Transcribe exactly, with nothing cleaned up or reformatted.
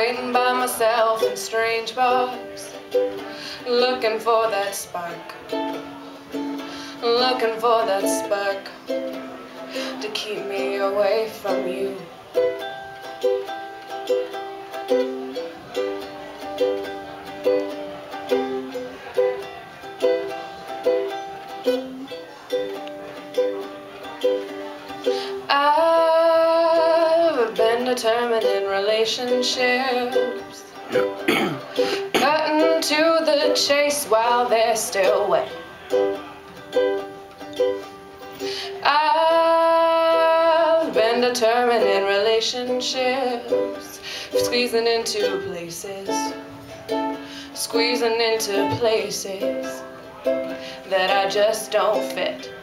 waiting by myself in strange bars, looking for that spark, looking for that spark to keep me away from you. I've been determined in relationships, cutting to the chase while they're still wet. I've been determined in relationships, squeezing into places, squeezing into places that I just don't fit.